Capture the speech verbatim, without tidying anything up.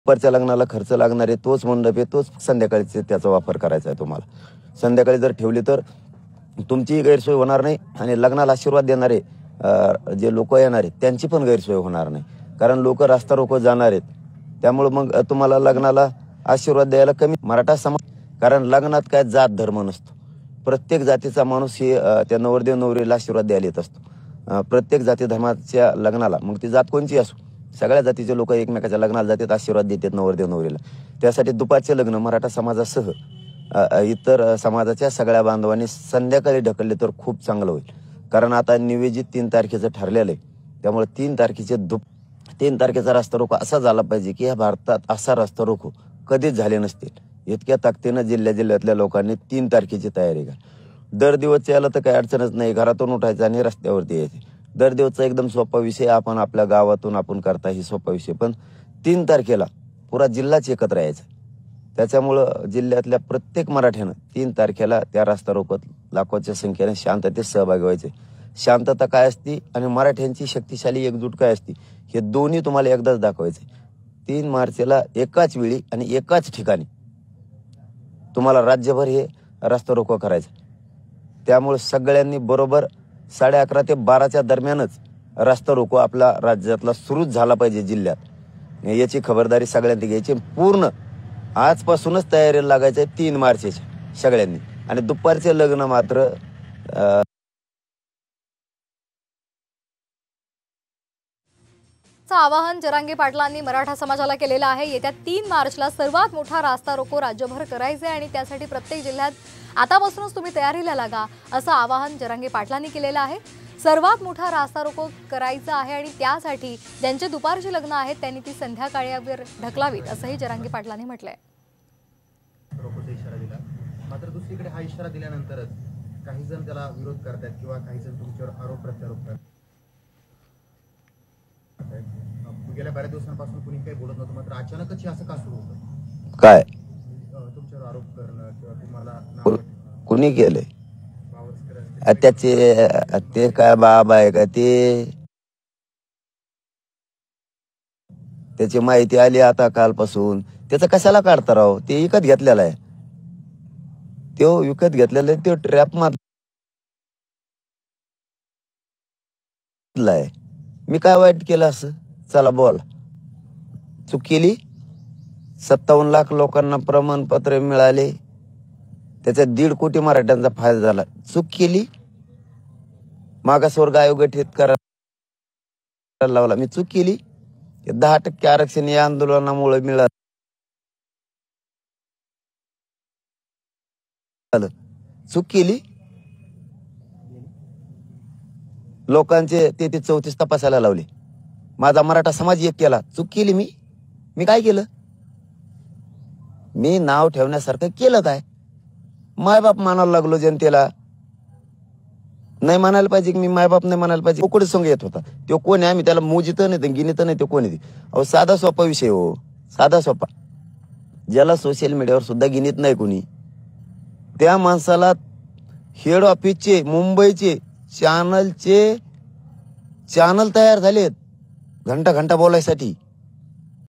दुपारच्या लग्नाला खर्च लागणार आहे तोच मंडप आहे, तोच संध्याकाळचे त्याचा वापर करायचा आहे तुम्हाला. संध्याकाळी जर ठेवली तर तुमचीही गैरसोय होणार नाही आणि लग्नाला आशीर्वाद देणारे जे लोक येणार आहेत त्यांची पण गैरसोय होणार नाही, कारण लोक रास्ता रोको जाणार आहेत. त्यामुळे मग तुम्हाला लग्नाला आशीर्वाद द्यायला कमी मराठा समाज, कारण लग्नात काय जात धर्म नसतो. प्रत्येक जातीचा माणूस हे त्या नवरदेव नवरीला आशीर्वाद द्यायला येत असतो. प्रत्येक जाती धर्माच्या लग्नाला, मग ती जात कोणची असो, सगळ्या जातीचे लोक एकमेकाच्या लग्नाला जातात, आशीर्वाद देतात नवरदेव नवरीला. त्यासाठी दुपारचे लग्न मराठा समाजासह इतर समाजाच्या सगळ्या बांधवांनी संध्याकाळी ढकलले तर खूप चांगलं होईल. कारण आता निवेदित तीन तारखेचं ठरलेलं आहे. त्यामुळे तीन तारखेचे दुप तीन तारखेचा रास्ता रोको असा झाला पाहिजे की या भारतात असा रास्ता रोको कधीच झाले नसतील. इतक्या ताकदीनं जिल्ह्या जिल्ह्यातल्या लोकांनी तीन तारखेची तयारी करा. दर दिवस यायला तर काही अडचणच नाही, घरातून उठायचं आणि रस्त्यावरती यायचे. दर दिवसचा एकदम सोपा विषय आपण आपल्या गावातून आपण करता ही सोपा विषय, पण तीन तारखेला पुरा जिल्हाच एकत्र यायचा. त्याच्यामुळं जिल्ह्यातल्या प्रत्येक मराठ्यानं तीन तारखेला त्या रास्ता रोकोत लाखोच्या संख्येने शांततेत सहभागी व्हायचे. शांतता काय असती आणि मराठ्यांची शक्तिशाली एकजूट काय असती हे दोन्ही तुम्हाला एकदाच दाखवायचे. तीन मार्चला एकाच वेळी आणि एकाच ठिकाणी तुम्हाला राज्यभर हे रास्ता रोको करायचं. त्यामुळे सगळ्यांनी बरोबर साडे अकरा ते बाराच्या दरम्यानच रास्ता रोको आपला राज्यातला सुरूच झाला पाहिजे जिल्ह्यात. याची खबरदारी सगळ्यांनी घ्यायची. पूर्ण आजपासूनच तयारीला लागायचं आहे तीन मार्चच्या सगळ्यांनी. आणि दुपारचे लग्न मात्र आवाहन जरांगे पाटलांनी मराठा समाजाला केलेलं आहे. येत्या तीन मार्चला सर्वात मोठा रास्ता रोको राज्यभर करायचे आणि त्यासाठी प्रत्येक जिल्ह्यात आतापासूनच तुम्ही तयारीला लागा असं आवाहन जरांगे पाटलांनी केलेलं आहे. सर्वात मोठा रास्ता रोको करायचा आहे आणि त्यासाठी ज्यांचे दुपारची लग्न आहेत त्यांनी ती संध्याकाळीवर ढकलावीत असंही जरांगे पाटलांनी म्हटलंय. रोकोचा इशारा दिला, मात्र दुसरीकडे हा इशारा दिल्यानंतरच काही जण त्याला विरोध करतात किंवा काही जण तुमच्यावर आरोप प्रत्यारोप करतात. गेल्या बऱ्याच दिवसांपासून कुणी काही बोलत नव्हतं, मात्र अचानकच असं का सुरू होतं? काय तुमच्यावर आरोप करणं किंवा तुम्हाला कुणी केलंय? त्याचे ते काय बाबा आहे का ते? त्याची माहिती आली आता कालपासून. त्याचं कशाला काढता राव? ते विकत घेतलेला आहे, तो विकत घेतलेला आहे, तो ट्रॅप मारलाय. मी काय वाईट केलं असं? चला बोल. चूक केली. सत्तावन्न लाख लोकांना प्रमाणपत्र मिळाले, त्याच्यात दीड कोटी मराठ्यांचा फायदा झाला. चूक केली. मागासवर्ग आयोग गठीत करायला लावला, मी चूक केली. दहा टक्के आरक्षण या आंदोलनामुळे मिळालं, चूक केली. लोकांचे तेहतीस चौतीस तपासायला लावले, माझा मराठा समाज एक केला, चूक केली. मी मी काय केलं? मी नाव ठेवण्यासारखं केलं काय? मायबाप मानायला लागलो जनतेला. नाही म्हणायला पाहिजे की मी मायबाप नाही म्हणायला पाहिजे. कोणी संघ येत होता तो कोण आहे? आम्ही त्याला मोजित नाही गिनित नाही, तो कोण आहे? अहो साधा सोपा विषय हो, साधा सोपा, ज्याला सोशल मीडियावर सुद्धा गिनित नाही कोणी. त्या माणसाला हेड ऑफिसचे मुंबईचे चॅनलचे चॅनल तयार झालेत घंटा घंटा बोलायसाठी.